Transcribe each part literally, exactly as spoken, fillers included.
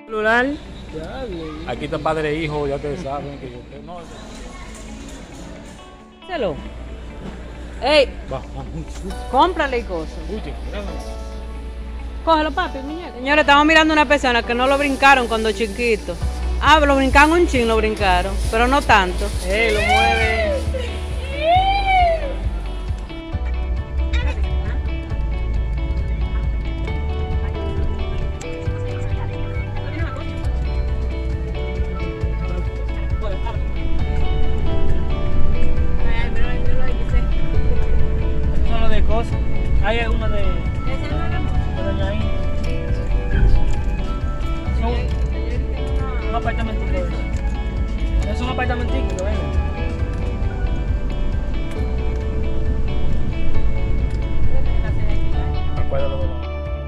Plural. Aquí está padre e hijo, ya ustedes saben que yo no. Celo. Ey, Va, va. cómprale y cosas. Escuchen, Cógelo, papi, muñeco. Señores, estamos mirando una persona que no lo brincaron cuando chiquito. Ah, lo brincaron un chin, lo brincaron, pero no tanto. Ey, lo mueve. Son de cosas. Hay alguna de, de Doña Inés. Son un apartamentico. Es un apartamentico que venden. acuérdalo de la.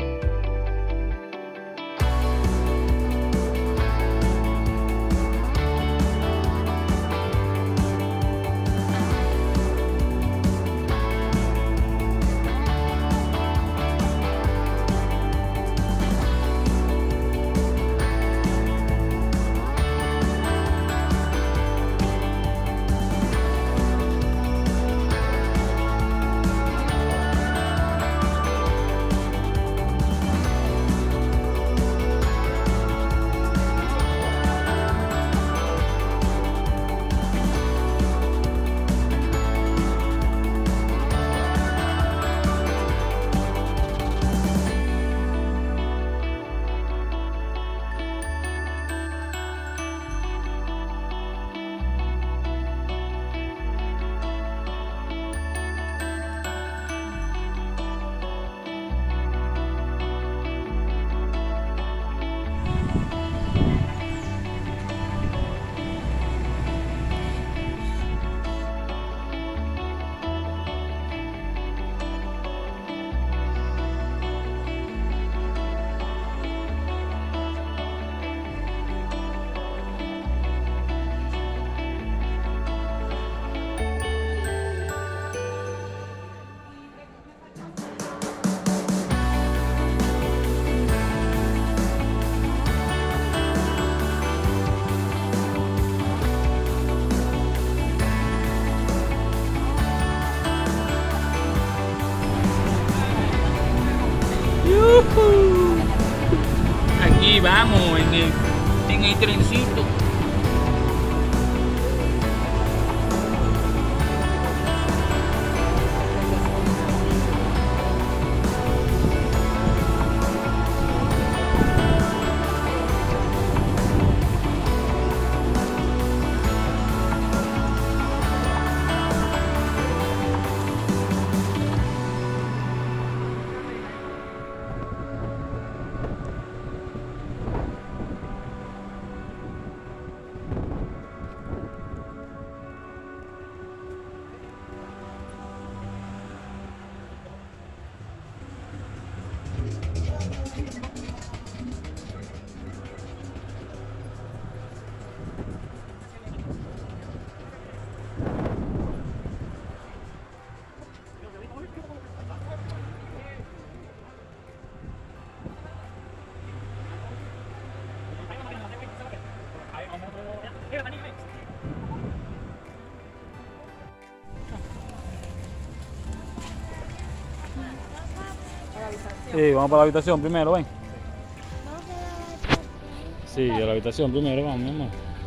Aquí vamos, en el, en el trencito. Sí, vamos para la habitación primero, ven. Sí, a la habitación primero, vamos, mi amor.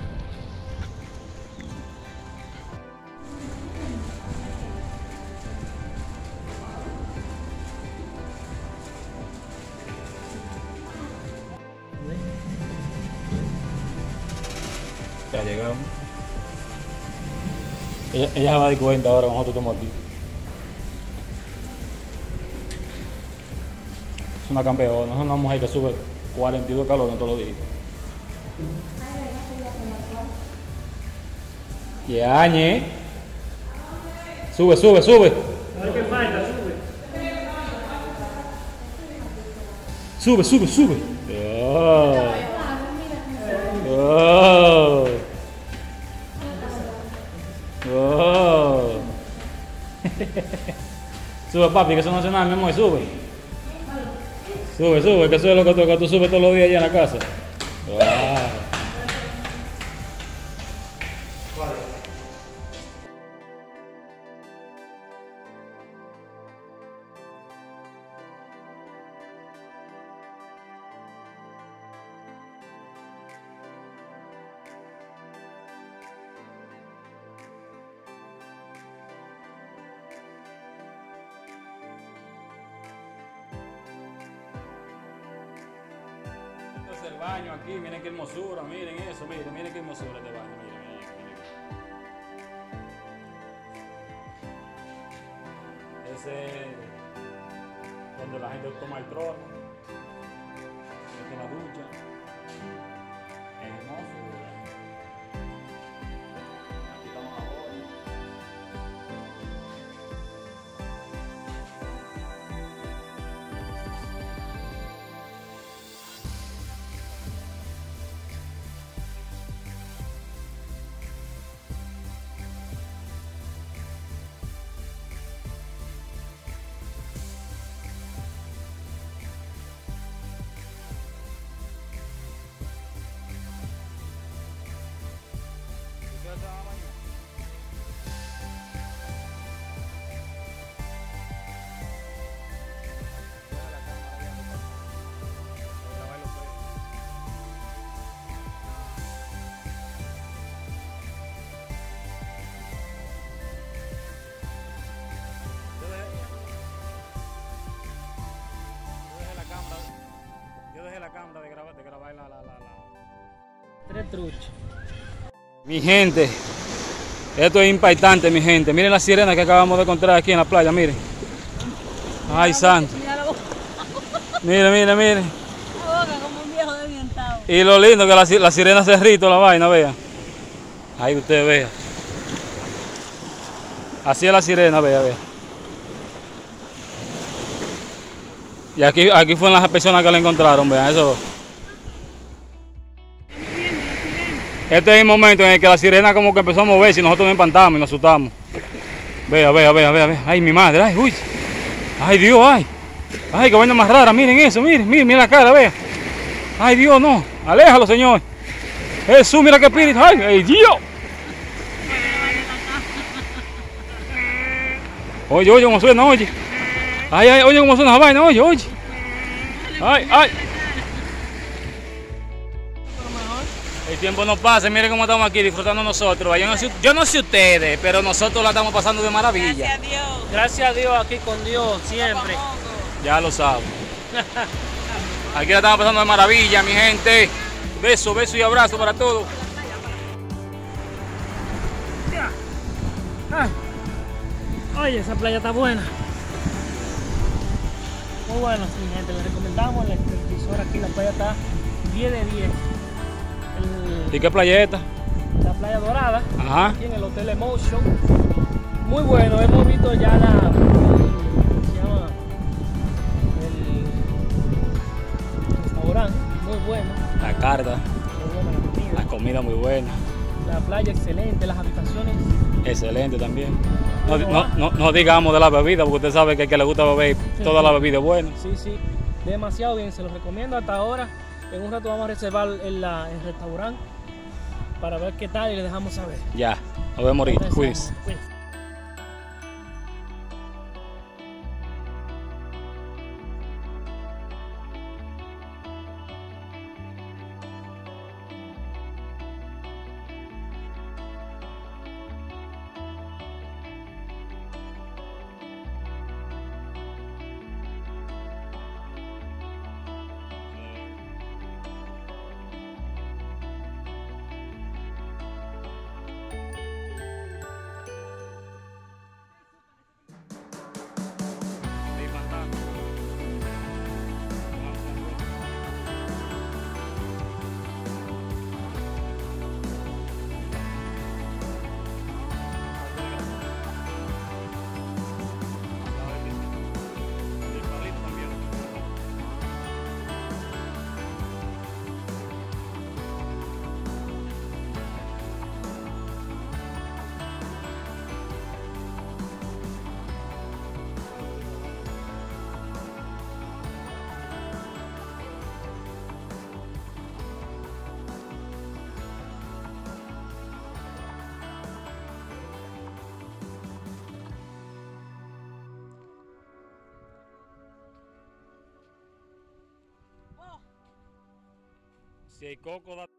Ya llegamos. Ella, ella se va a dar cuenta ahora, nosotros estamos aquí. Es una campeona, es una mujer que sube cuarenta y dos calorías todos los días. Ya, ñe. Sube, sube, sube. A ver qué falta, sube. Sube, sube, sube. Oh. Oh. Oh. Sube, papi, que eso no hace nada, mi amor, sube. Sube, sube, que eso es lo que tú, que tú subes todos los días allá en la casa. Wow. El baño aquí, miren qué hermosura, miren eso, miren, miren qué hermosura este baño, miren, miren, miren. Ese es donde la gente toma el trono, esta es la ducha, es hermoso, aquí estamos ahora. Yo dejé la cámara de grabar, de grabar la, la, la, la. Tres truchas. Mi gente, esto es impactante, mi gente. Miren la sirena que acabamos de encontrar aquí en la playa, miren. Ay, santo. Miren, miren, miren. La boca como un viejo desdientado. Y lo lindo que la, la sirena se rito la vaina, vea. Ahí usted vea. Así es la sirena, vea, vea. Y aquí, aquí fueron las personas que la encontraron, vean, eso. Este es el momento en el que la sirena como que empezó a moverse y nosotros nos espantamos y nos asustamos. Vea, vea, vea, vea, vea. Ay, mi madre, ay, uy. Ay, Dios, ay. Ay, qué vaina más rara, miren eso, miren, miren, miren la cara, vea. Ay, Dios, no. Aléjalo, Señor. Jesús, mira qué espíritu. Ay, ay, Dios. Oye, oye, cómo suena, oye. Ay, ay, oye, cómo suena esa vaina, oye, oye. Ay, ay. El tiempo no pasa, miren cómo estamos aquí disfrutando nosotros. Yo no sé, yo no sé ustedes, pero nosotros la estamos pasando de maravilla. Gracias a Dios. Gracias a Dios aquí con Dios, siempre. Ya lo saben. Aquí la estamos pasando de maravilla, mi gente. Beso, beso y abrazo para todos. Ay. Oye, esa playa está buena. Muy bueno, mi gente, le recomendamos el televisor aquí, la playa está diez de diez. El, ¿Y qué playa es esta? la playa dorada, Ajá. aquí en el Hotel Emotion. Muy bueno, hemos visto ya la, el, ¿cómo se llama? El restaurante, muy bueno. La carga, Muy buena la comida. la comida muy buena. La playa excelente, las habitaciones. Excelente también. No, no, no, no digamos de la bebida, porque usted sabe que al que le gusta beber, toda la bebida es buena. Sí, sí, demasiado bien, se los recomiendo hasta ahora. En un rato vamos a reservar el, la, el restaurante para ver qué tal y le dejamos saber. Ya, nos vemos ahorita, cuídense. Cuídense. Si hay coco, da...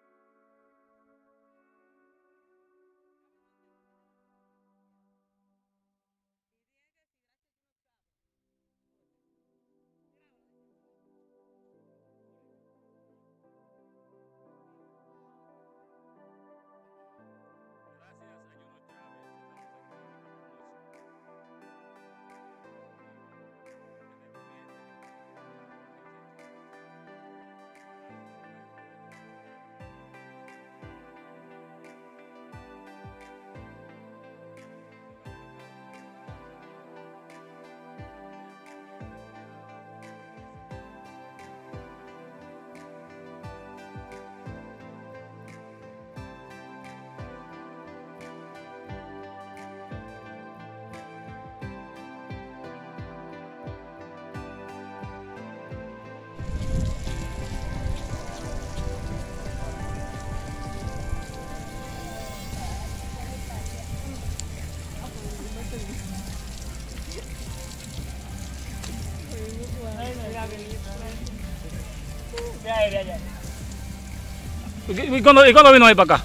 ¿Y cuándo, ¿Y cuándo vino ahí para acá?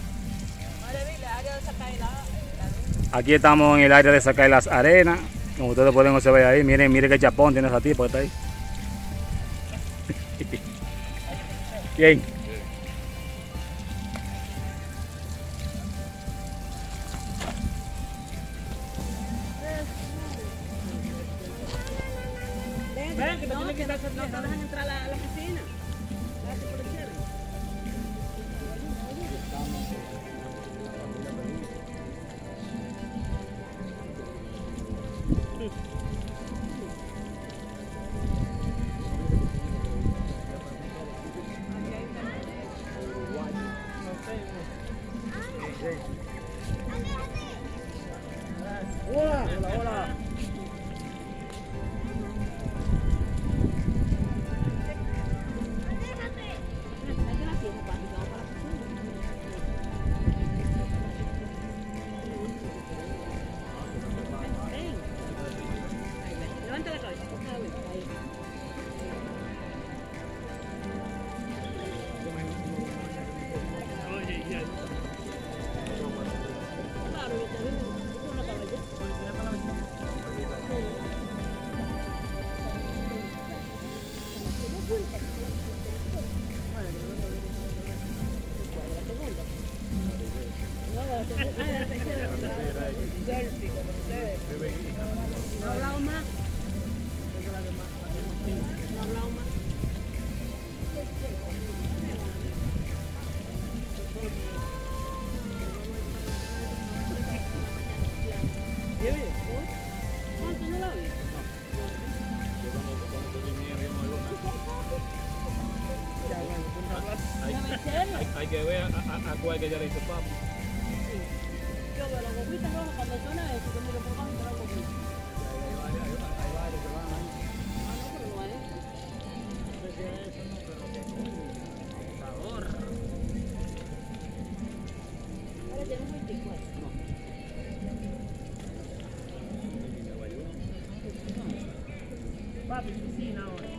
Aquí estamos en el área de sacar las arenas. Como ustedes pueden observar ahí, miren, miren qué chapón tiene esa tipa que está ahí. ¿Quién? Ven, que no tiene que estar No te dejan entrar a la, a la piscina. Gracias por el chévere. Hola, hola, hola. Levanta la cabeza. Ahí. Claro, lo que ven es una caballa. No ha hablado más. No ha hablado más. ¿Cuánto no la vi? Hay, hay que ver a, a, a cuál que ya le hizo papo. Yo veo las bobitas rojas cuando suena eso, que me lo pongan en la bobita. Hay varios que van ahí. Ah, no, pero no es. No sé si es eso, no, pero que es abusador. Ahora tenemos veinticuatro. Papi, piscina ahora.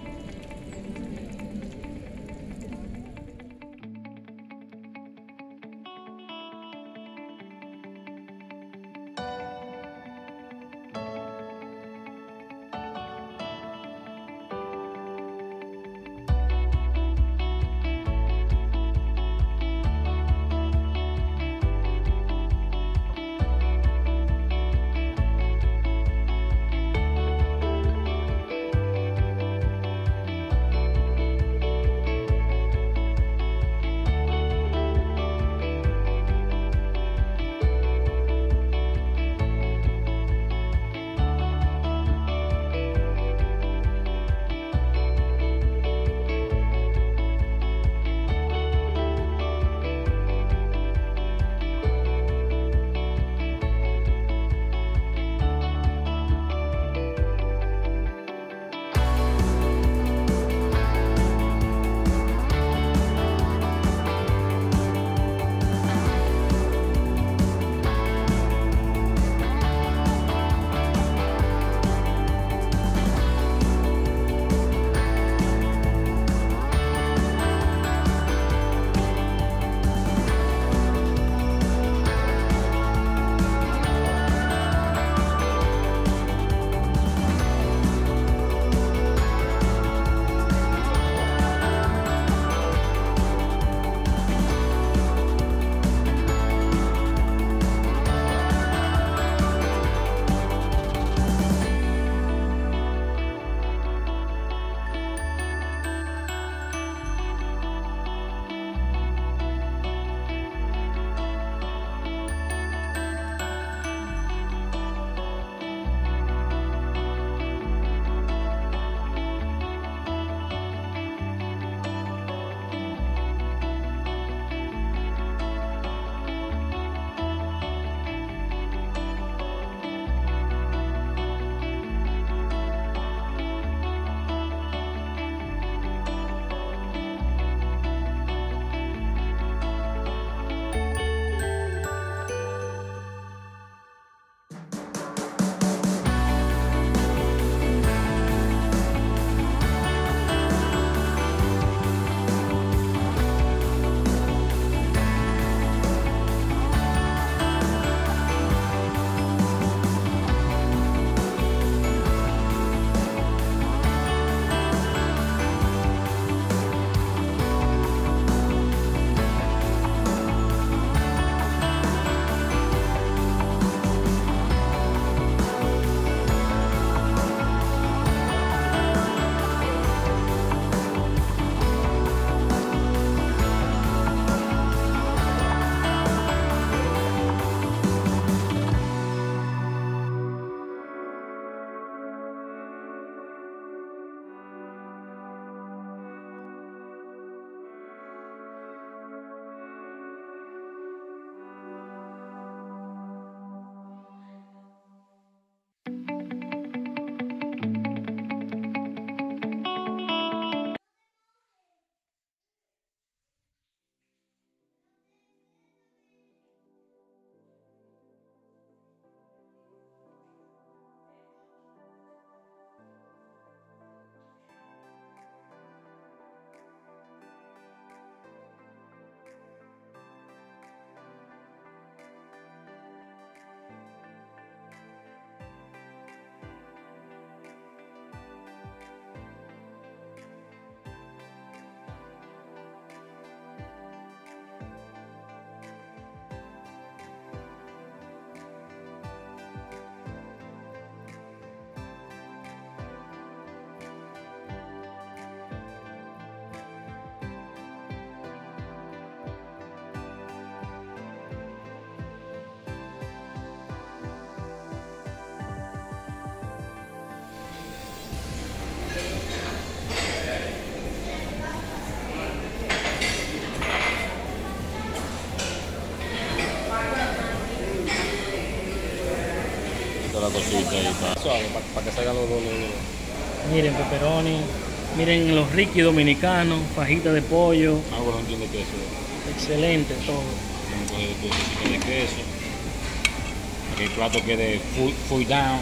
la cosita ahí, para suave, para, para que salgan los dos. Miren, pepperoni. Miren los riquis dominicanos, fajita de pollo. Ah, bueno, entiende queso. Excelente todo. Vamos a coger tu cosita de queso. Para que el plato quede full, full down.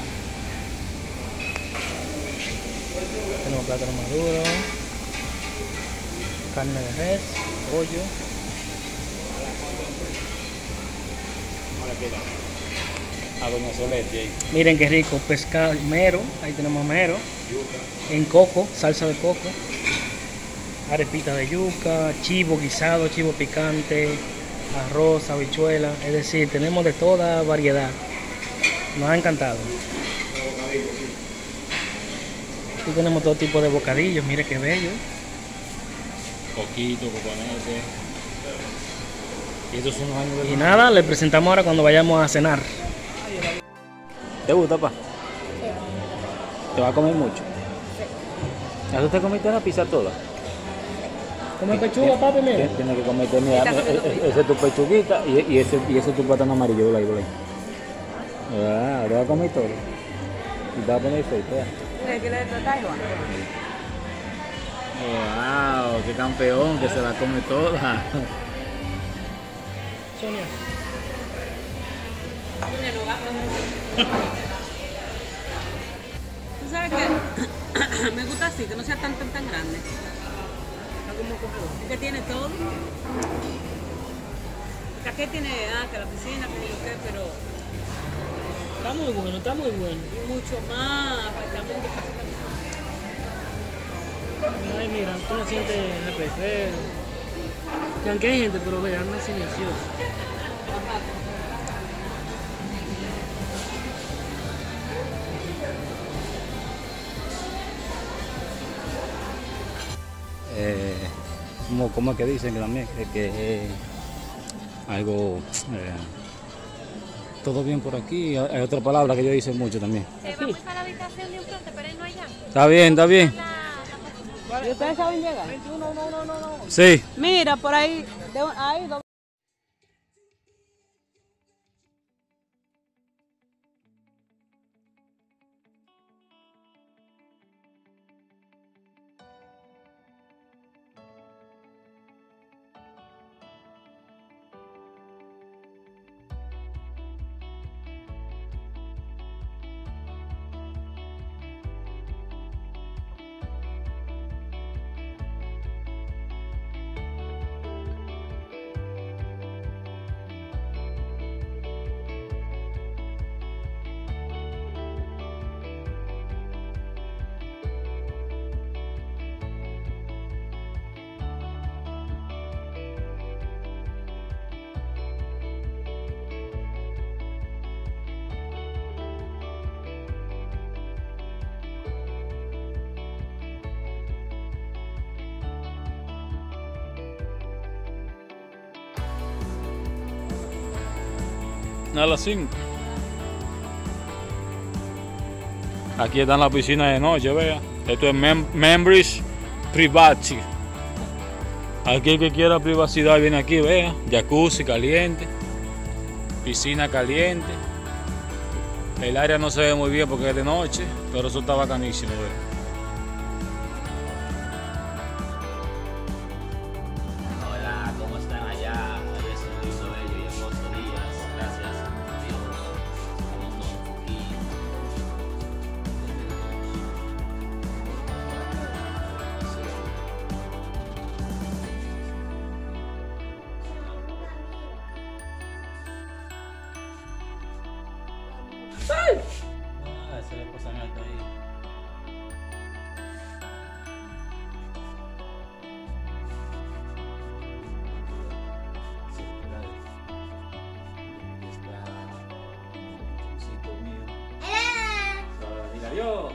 Tenemos plátano maduro, carne de res, pollo. A doña Celeste ahí. Miren qué rico, pescado mero, ahí tenemos mero. En coco, salsa de coco. Arepita de yuca, chivo guisado, chivo picante, arroz, habichuela. Es decir, tenemos de toda variedad. Nos ha encantado. Aquí tenemos todo tipo de bocadillos, mire qué bello. Coquito, coconete. Y estos son los años de... Y nada, le presentamos ahora cuando vayamos a cenar. ¿Te gusta, pa? ¿Te va a comer mucho? ¿Ya tú te comiste la pizza toda? ¿Come pechuga, papi, mira? Tienes que comerte, mira, ese es tu pechuguita y, y, ese, y ese es tu plátano amarillo, por ahí, por ahí. Ah, te vas a comer todo. Y te vas a poner feito, ya. Wow, qué campeón, que se la come toda. Sonia. ¿Tú sabes qué? Me gusta así, que no sea tan tan tan grande. Es que tiene todo. Aquí tiene, ah, que la piscina, que yo qué, pero Está muy bueno, está muy bueno. mucho más. Apartamento. Ay, mira, tú no sientes el pecero. Que aunque hay gente, pero vean, no es silencioso. Eh, como, como es que dicen que también que, que eh, algo eh, todo bien por aquí. Hay otra palabra que yo hice mucho también. Eh, vamos a la habitación de enfrente, pero ahí no hay ya. Está bien, está bien. ¿Y ustedes saben llegar? Sí. Mira, por ahí, de, ahí, do- A las cinco. Aquí están las piscinas de noche, vea. Esto es mem Members Privacy. Aquí el que quiera privacidad viene aquí, vea. Jacuzzi caliente. Piscina caliente. El área no se ve muy bien porque es de noche, pero eso está bacanísimo, vea. Hola, ¿cómo están allá? Hoy es un lindo, bello y hermoso día. Gracias a Dios. Estamos aquí. Ah, ese le pasa alto ahí. Adiós.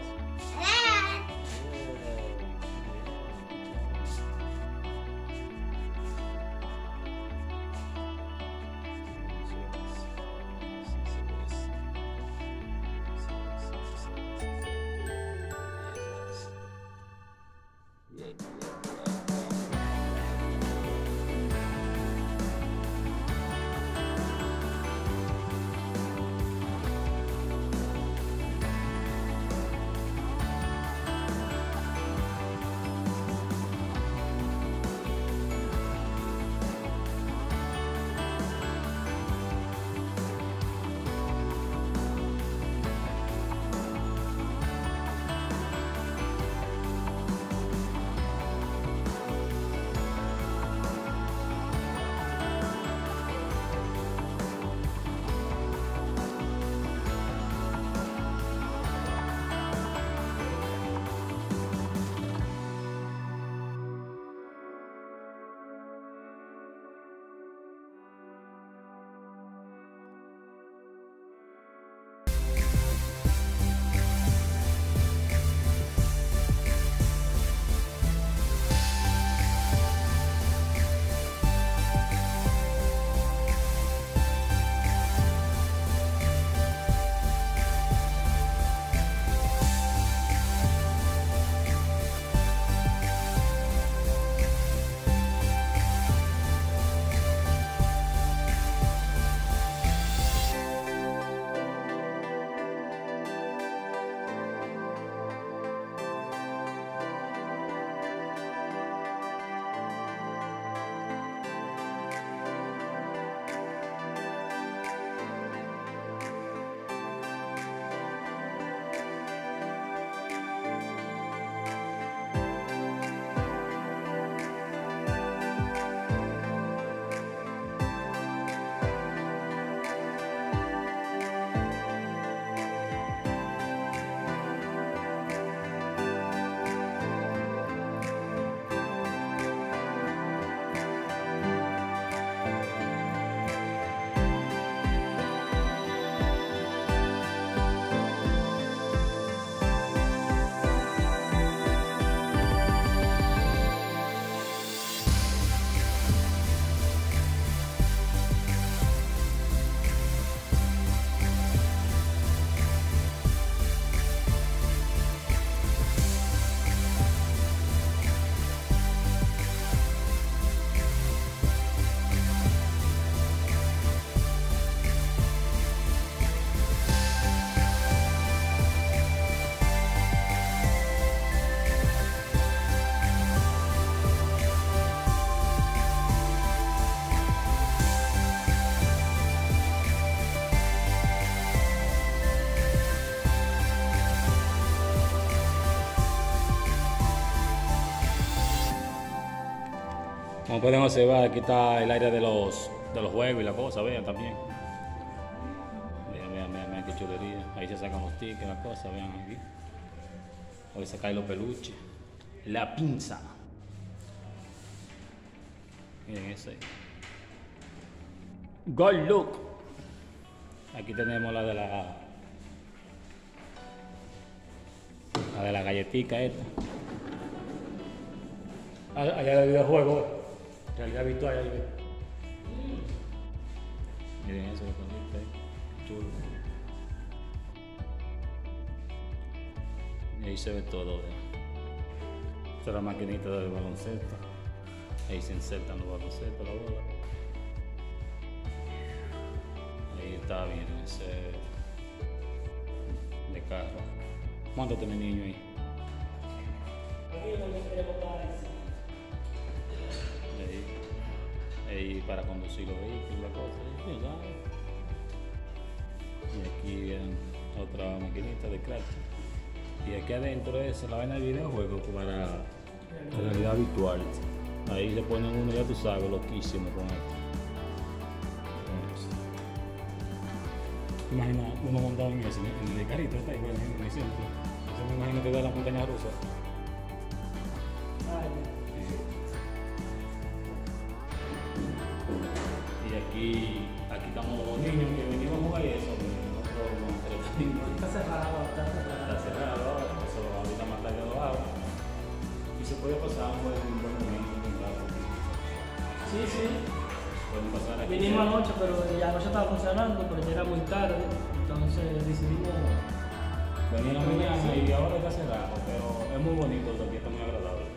Como pueden observar, aquí está el área de los, de los juegos y la cosa, vean también. Vean, vean, vean, vean qué chulería. Ahí se sacan los tickets, las cosas, vean aquí. Ahí se caen los peluches. La pinza. Miren ese. Good look. Aquí tenemos la de la. La de la galletica esta. Allá el videojuego. Realidad virtual, ahí ve. Miren eso que está ahí. Chulo. Y ahí se ve todo, vean. Esta es la maquinita del baloncesto. Ahí se insertan los baloncestos, la bola. Ahí está, miren, ese de carro. Móntate mi niño ahí. Ahí, ahí para conducir los vehículos, la cosa. Ahí, ¿sabes? Y aquí vienen otra maquinita de crack. Y aquí adentro es la vaina de videojuegos para realidad virtual. Ahí le ponen uno, ya tú sabes, loquísimo con esto. Imagina uno montado en ese, en el carrito, está ahí, bueno, en el centro. Eso me imagino que da la montaña rusa. Y aquí, aquí estamos los niños que venimos a jugar y eso, nosotros nos entretenimos. Está cerrado, está cerrado. Está cerrado ahora, eso ahorita más tarde lo abro. Y se puede pasar un buen, un buen momento, un rato. Sí, sí. Pueden pasar aquí. Vinimos anoche, pero ya anoche estaba funcionando, pero ya era muy tarde. Entonces decidimos. Venía la mañana y ahora está cerrado, pero es muy bonito, aquí está muy agradable.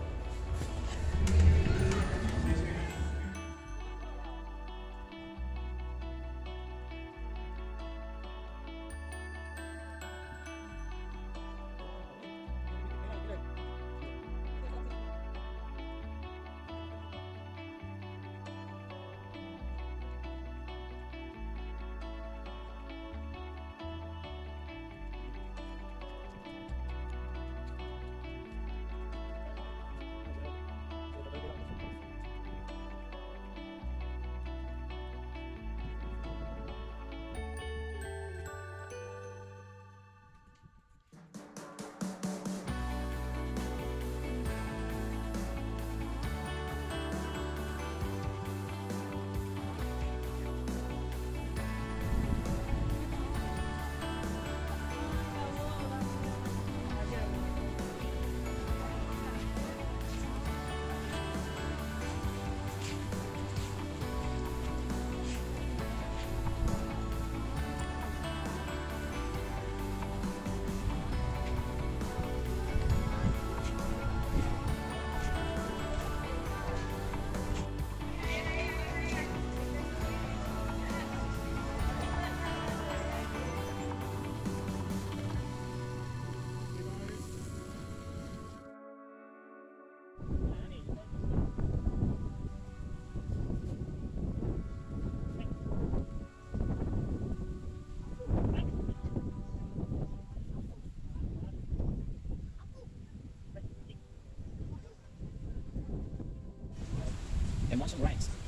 Emotion Rights.